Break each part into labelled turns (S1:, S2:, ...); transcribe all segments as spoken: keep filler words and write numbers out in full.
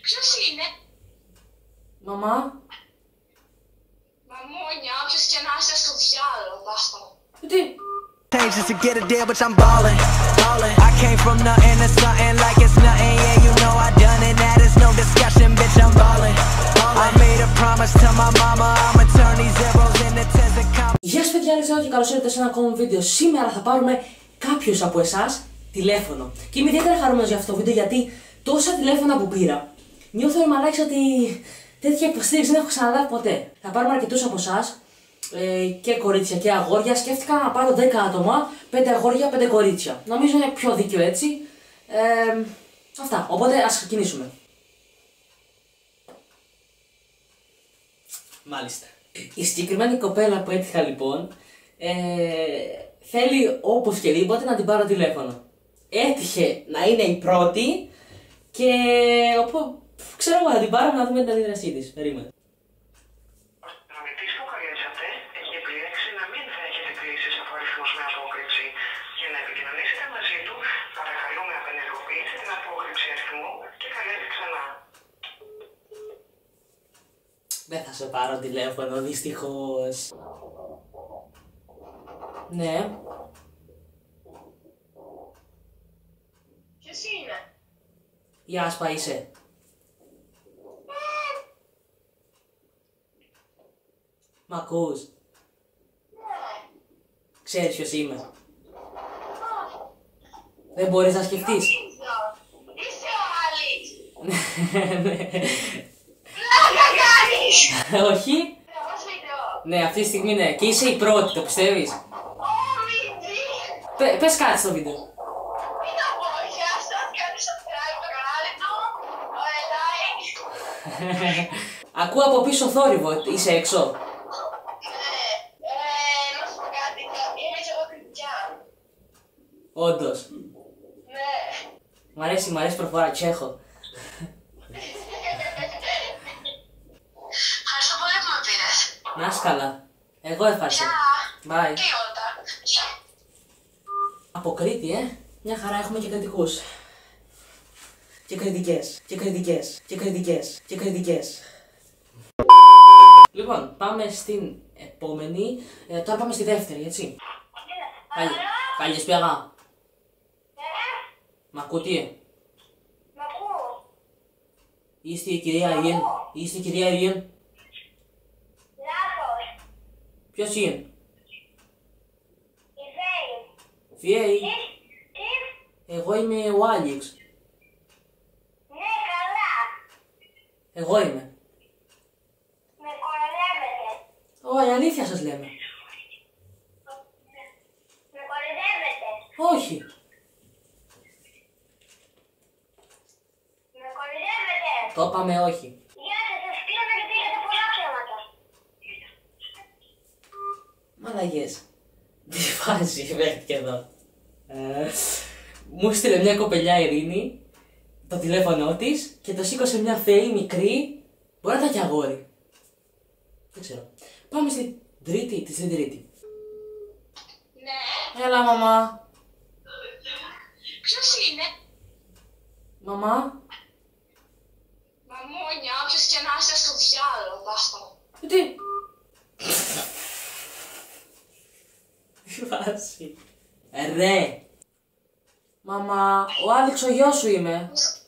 S1: Ποιος είναι?
S2: Μαμά.
S1: Μαμούνια, όποιος και να είσαι στο διάλογο, μπάστα.
S2: Τι?
S3: Just to get a deal, but I'm ballin', ballin'. I came from nothing to something like it's nothing. Yeah, you know I done it. That is no discussion, bitch. I'm ballin', ballin'. I made a promise to my mama. I'ma turn these zeros into tens of commas.
S2: Γεια σας παιδιά, Αλεξάνδρου και καλώς ήρθατε σε ένα ακόμα βίντεο. Σήμερα θα πάρουμε κάποιους από εσάς τηλέφωνο. Και είμαι ιδιαίτερα χαρούμενος για αυτό το βίντεο γιατί τόσα τηλέφωνα που πήρα, νιώθω η μαλάκης ότι τέτοια υποστήριξη δεν έχω ξαναλάβει ποτέ. Θα πάρουμε αρκετούς από εσάς. Ε, και κορίτσια και αγόρια. Σκέφτηκα να πάρω δέκα άτομα, πέντε αγόρια, πέντε κορίτσια. Νομίζω είναι πιο δίκαιο έτσι. Ε, αυτά. Οπότε ας ξεκινήσουμε. Μάλιστα. Η συγκεκριμένη κοπέλα που έτυχα λοιπόν ε, θέλει όπως και δίποτε να την πάρω τηλέφωνο. Έτυχε να είναι η πρώτη και οπότε ξέρω εγώ θα την πάρω να δούμε την αντίδρασή της. Περίμενε. Δεν θα σε πάρω τηλέφωνο, δυστυχώς. Ναι.
S1: Ποιος είναι?
S2: Η Άσπα είσαι. Μ' ακούς? Ξέρεις ποιος είμαι? Δεν μπορείς να σκεφτείς?
S1: Είσαι ο Άλης.
S2: Ναι.
S1: Πλάκα κάνεις.
S2: Όχι. Ναι, αυτή τη στιγμή ναι. Και είσαι η πρώτη, το πιστεύεις? Πε, πες κάτι στο βίντεο.
S1: Μην το πω, γεια σας, κάνεις subscribe στο κανάλι του. Like.
S2: Ακούω από πίσω θόρυβο, είσαι έξω?
S1: Ναι, ε, να σου πω κάτι, είμαι και εγώ κριτικιά.
S2: Όντως.
S1: Ναι.
S2: Μ' αρέσει, μ' αρέσει προφορά, Τσέχο.
S1: Ευχαριστώ πολύ που με πήρες.
S2: Να είσαι καλά. Εγώ ευχαριστώ. Bye.
S1: Τι όλα.
S2: Από Κρήτη, ε. Μια χαρά έχουμε και κριτικούς. Και κριτικές. Και κριτικές. Και κριτικές. Και κριτικές. Λοιπόν, πάμε στην επόμενη. Ε, τώρα πάμε στη δεύτερη, έτσι. Καλησπέρα. Μ' ακούτε?
S1: Μ' ακούω.
S2: Είστε η κυρία Ιεν. Είστε η κυρία Ιεν.
S1: Λάθος.
S2: Ποιος είναι?
S1: Η Βέη.
S2: Βιέη.
S1: Τι?
S2: Εγώ είμαι ο Άλεξ.
S1: Ναι, καλά.
S2: Εγώ είμαι.
S1: Με κοροϊδεύετε.
S2: Όχι, αλήθεια σας λέμε.
S1: Με κοροϊδεύετε.
S2: Όχι.
S1: Με κοροϊδεύετε.
S2: Το είπαμε όχι.
S1: Γεια σας, σας κλείνω γιατί έχετε πολλά ψέματα.
S2: Μαλαγιές. Τι φάση βρέθηκε εδώ. Ε, μου στείλε μια κοπελιά Ειρήνη το τηλέφωνο της και το σήκωσε μια Φέη μικρή. Μπορεί να ήταν και αγόρι. Δεν ξέρω. Πάμε στην τρίτη, τη στην τρίτη.
S1: Ναι.
S2: Έλα μαμά.
S1: Ποιος είναι?
S2: Μαμά.
S1: Μαμούνια, όποιος και να είσαι στο διάλογο, μπάστα.
S2: Τι. Τι φάση. Ε, ρε. Μαμά, ο Άλεξ ο γιος σου είμαι.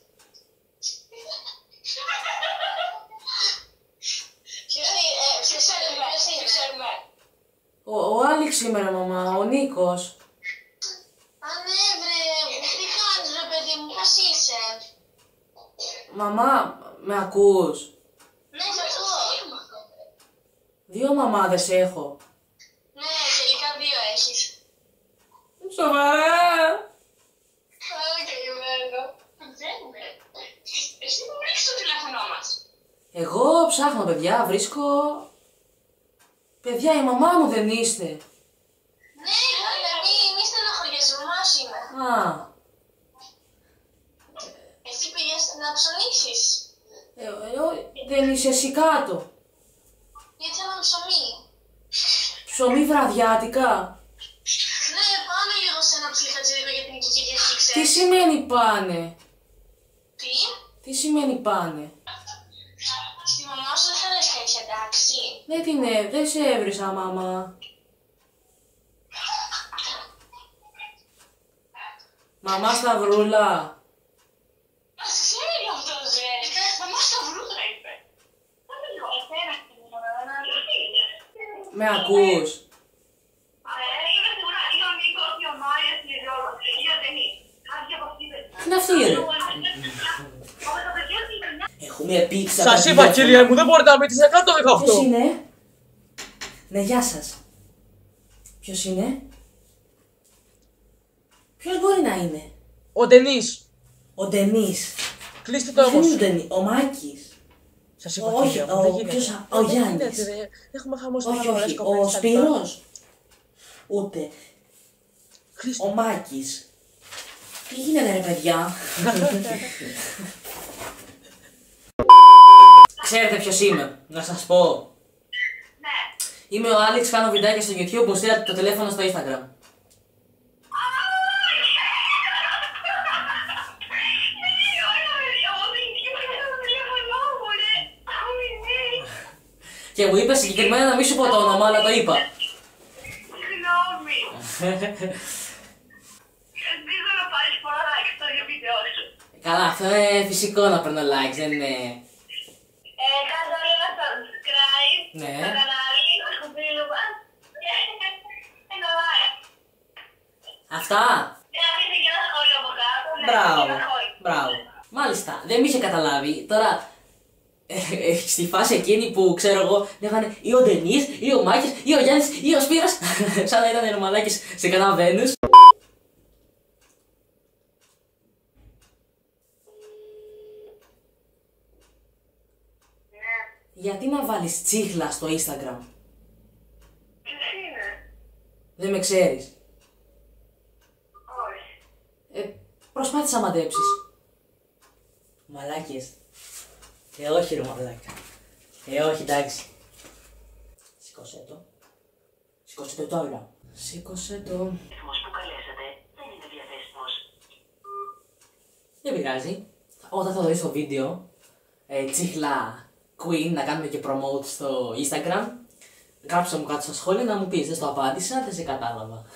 S1: Ποιος είναι? Ποιος είναι? Ποιος είναι? Ξέρουμε.
S2: Ο, ο Άλεξ είμαι ρε μαμά, ο Νίκος.
S1: Α, ναι, βρε. Τι κάνεις, ρε παιδί μου, πώς είσαι?
S2: Μαμά, με ακούς?
S1: Ναι, σ' ακούω.
S2: Δύο μαμάδες έχω.
S1: Ναι, τελικά δύο έχεις.
S2: Σοβαρά.
S1: Άρα καημένο. Ξέρουμε. Εσύ που βρίσκεις το τηλέφωνό μας?
S2: Εγώ ψάχνω παιδιά, βρίσκω... Παιδιά, η μαμά μου δεν είστε.
S1: Ναι, καλά, μη, μη στεναχωριέσαι, μαμάς είμαι.
S2: Α,
S1: Εσύ πήγες να ψωνίσεις.
S2: ε, ε, ο- δεν είσαι εσύ κάτω.
S1: Γιατί ένα ψωμί.
S2: Ψωμί βραδιάτικα.
S1: Ναι, πάμε λίγο σε ένα ψιλιχατζίδικο για την Κυριακή,
S2: Τι
S1: ξέρεις.
S2: σημαίνει πάνε?
S1: Τι?
S2: Τι σημαίνει πάνε?
S1: Στη μαμά σου δεν θα λες και εντάξει.
S2: Δεν την ε, δεν σε έβρισα, μαμά. Μαμά Σταυρούλα.
S1: Ας ξέρει αυτός, ρε. Μαμά Σταυρούλα είπε.
S2: Με ακούς? Τι είναι αυτή, ρε? Έχουμε πίξα.
S4: Σας είπα, κυρία μου, δεν μπορείτε να μπείτε σε κάτω δεκαοκτώ.
S2: Ποιος είναι? Ναι, γεια σας. Ποιος είναι? Ποιος μπορεί να είναι?
S4: Ο Ντενής.
S2: Ο Ντενής.
S4: Κλείστε το
S2: Δεν
S4: όμως.
S2: είναι ο Ντενής, ο Μάκης.
S4: Σας είπα,
S2: Όχι,
S4: κυρία μου,
S2: ο-
S4: δεν γίνεται.
S2: ποιος α- ο
S4: Δεν
S2: Γιάννης.
S4: γίνεται, ρε. Έχουμε χαμώσει
S2: Όχι,
S4: πάρα πολλές
S2: όχι,
S4: κοπέλες
S2: ο
S4: στα λοιπά.
S2: Σπύρος. Ούτε.
S4: Κλείστε.
S2: Ο Μάκης. Τι γίνεται, ρε παιδιά? Ξέρετε ποιος είμαι, να σας πω.
S1: Ναι.
S2: Είμαι ο Άλεξ, κάνω βιντεάκια στο YouTube που στείλατε το τηλέφωνο στο Instagram. Και μου είπε συγκεκριμένα να μην σου πω το όνομα, αλλά το είπα.
S1: Συγγνώμη. Ελπίζω να πάρεις πολλά like στο βίντεο σου.
S2: Καλά, αυτό είναι φυσικό να παίρνω likes, δεν είναι.
S1: Ε, κάτω ένα subscribe
S2: Ναι.
S1: στο κανάλι, στο φίλο μας. Και ένα like.
S2: Αυτά.
S1: Και αφήστε και ένα σχόλιο από κάτω. Ναι,
S2: Μπράβο.
S1: ένα σχόλιο.
S2: Μπράβο. Μάλιστα, δεν με είχε καταλάβει. Τώρα, ε, ε, στη φάση εκείνη που ξέρω εγώ, λέγανε ή ο Ντενής, ή ο Μάκης, ή ο Γιάννης, ή ο Σπύρος. Σαν να ήταν ερμαλάκες σε κανένα Βένους. Γιατί να βάλεις τσίχλα στο Instagram?
S1: Ποιος είναι?
S2: Δεν με ξέρεις.
S1: Όχι.
S2: Ε, προσπάθησα να μαντέψεις. Μαλάκες. Ε, όχι ρε μαλάκα. Ε, όχι, εντάξει. Σήκωσέ το. Σήκωσέ το τώρα. Σήκωσέ το.
S5: αριθμός που καλέσατε δεν είναι διαθέσιμος.
S2: Δεν πειράζει. Όταν θα το δεις στο βίντεο, ε, τσίχλα Queen, να κάνουμε και promote στο Instagram, γράψε μου κάτω στα σχόλια να μου πεις, δεν στο απάντησα, δεν σε κατάλαβα.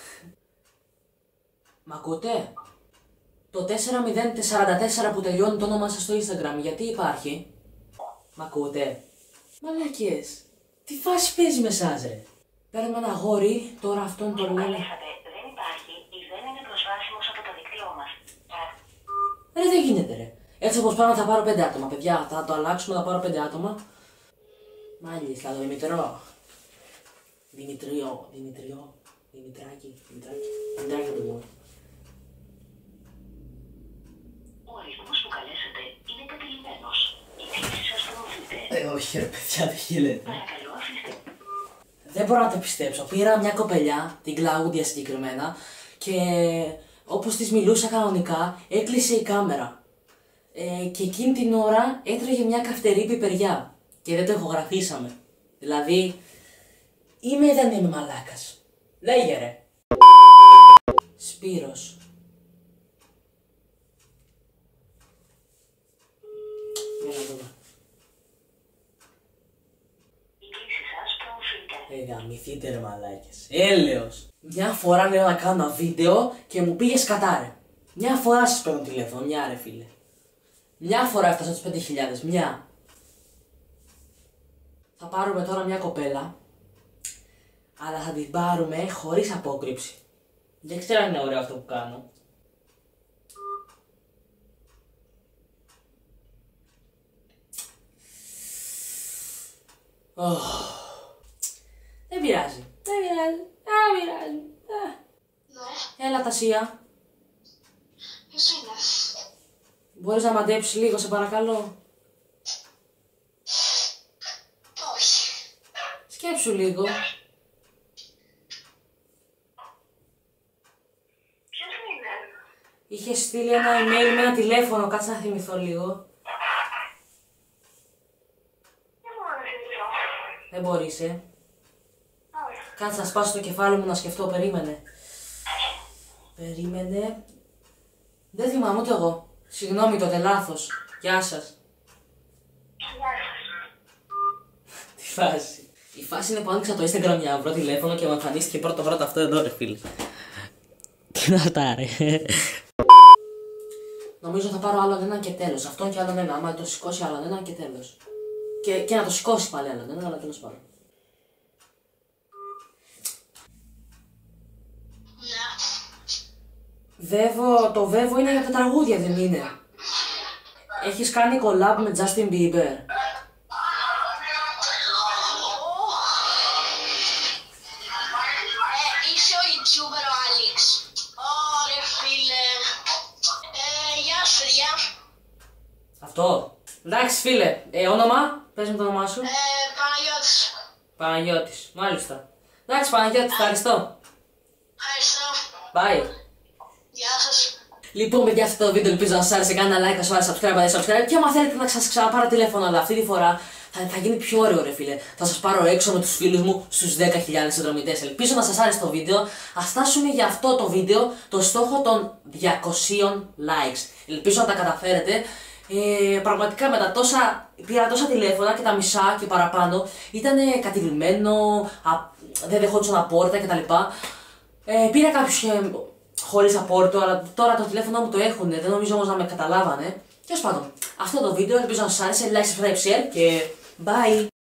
S2: Μ' ακούτε? Το τέσσερα μηδέν τέσσερα τέσσερα που τελειώνει το όνομά σας στο Instagram, γιατί υπάρχει? Μ' ακούτε? Μαλάκες, τι φάση παίζει με εσάς ρε? Παίρνουμε ένα αγόρι, τώρα αυτόν τον λένε.
S5: Καλέσατε δεν υπάρχει ή δεν είναι προσβάσιμος από το δίκτυό μας.
S2: Ρε δεν γίνεται ρε. Έτσι όπως πάμε θα πάρω πέντε άτομα, παιδιά. Θα το αλλάξουμε, θα πάρω πέντε άτομα. Μάλιστα, το Δημητρό. Δημητριό, Δημητριό, Δημητράκη, Δημητράκη. Δημητράκη θα το πούμε.
S5: Ο αριθμός που καλέσατε είναι κατηλημένος. Η κλήση σας προωθείται.
S2: Ε, όχι ρε παιδιά, δεν γίνεται.
S5: Παρακαλώ αφήστε.
S2: Δεν μπορώ να το πιστέψω. Πήρα μια κοπελιά, την Κλαούντια συγκεκριμένα, και όπως της μιλούσα κανονικά, έκλεισε η κάμερα. Ε, και εκείνη την ώρα έτρωγε μια καυτερή πιπεριά και δεν το ηχογραφήσαμε. Δηλαδή, είμαι ή δεν είμαι μαλάκας? Λέγε ρε. Σπύρος. Για να δούμε.
S5: Η κλήση σας προωθείται.
S2: Ε, γαμηθείτε ρε μαλάκες. Έλεος. Μια φορά λέω να κάνω ένα βίντεο και μου πήγε σκατάρε. Μια φορά σας παίρνω τηλέφωνο, μια ρε φίλε. Μια φορά έφτασα τους πέντε χιλιάδες, μια. Θα πάρουμε τώρα μια κοπέλα, αλλά θα την πάρουμε χωρίς απόκρυψη. Δεν ξέρω αν είναι ωραίο αυτό που κάνω. Oh. Δεν πειράζει. Δεν πειράζει. Δεν πειράζει. Α.
S1: Ναι.
S2: Έλα Τασία.
S1: Ποιος είναι?
S2: Μπορείς να μαντέψεις λίγο, σε παρακαλώ?
S1: Όχι.
S2: Σκέψου λίγο.
S1: Ποιος είναι?
S2: Είχε στείλει ένα email με ένα τηλέφωνο, κάτσε να θυμηθώ λίγο.
S1: Δεν μπορώ να θυμηθώ.
S2: Δεν μπορείς, ε.
S1: Όχι.
S2: Κάτσε να σπάσω το κεφάλι μου να σκεφτώ, περίμενε. Περίμενε. Δεν θυμάμαι ούτε εγώ. Συγγνώμη τότε, λάθος. Γεια σας.
S1: Γεια σας.
S2: Τι φάση. Η φάση είναι που άνοιξα το Instagram για να βρω τηλέφωνο και μου εμφανίστηκε πρώτο πρώτο αυτό εδώ ρε φίλε. Τι είναι αυτά ρε. Νομίζω θα πάρω άλλον έναν και τέλος. Αυτόν και άλλον ένα. Άμα το σηκώσει άλλον έναν και τέλος. Και, και να το σηκώσει πάλι άλλον έναν, αλλά τέλος πάντων.
S1: Ναι.
S2: Βέβο, το Βέβο είναι για τα τραγούδια, δεν είναι? Έχεις κάνει collab με Justin Bieber?
S1: Ε, είσαι ο YouTuber ο Άλεξ. Ωρε φίλε. Ε, γεια σου παιδιά.
S2: Αυτό. Εντάξει φίλε, ε, όνομα, πες μου το όνομά σου.
S1: Ε, Παναγιώτης.
S2: Παναγιώτης, μάλιστα. Εντάξει Παναγιώτη, ευχαριστώ.
S1: Ευχαριστώ.
S2: Bye.
S1: Γεια σας.
S2: Λοιπόν, παιδιά, αυτό το βίντεο ελπίζω να σας άρεσε. Κάντε like, να σας άρεσε, subscribe, να subscribe. Και άμα θέλετε να σας ξαναπάρω τηλέφωνο, αλλά αυτή τη φορά θα, θα γίνει πιο ωραίο, ρε φίλε. Θα σας πάρω έξω με τους φίλους μου στους δέκα χιλιάδες συνδρομητές. Ελπίζω να σας άρεσε το βίντεο. Ας φτάσουμε για αυτό το βίντεο το στόχο των διακοσίων likes. Ελπίζω να τα καταφέρετε. Ε, πραγματικά με τα τόσα, πήρα τόσα τηλέφωνα και τα μισά και παραπάνω ήταν κατηλημένο, α, δεν δεχόντουσαν απόρριτα κτλ. Ε, πήρα κάποιους ε, χωρίς απόρριτο, αλλά τώρα το τηλέφωνο μου το έχουν, δεν νομίζω όμως να με καταλάβανε. Τέλος πάντων, αυτό το βίντεο ελπίζω να σας άρεσε, like, subscribe, share και bye!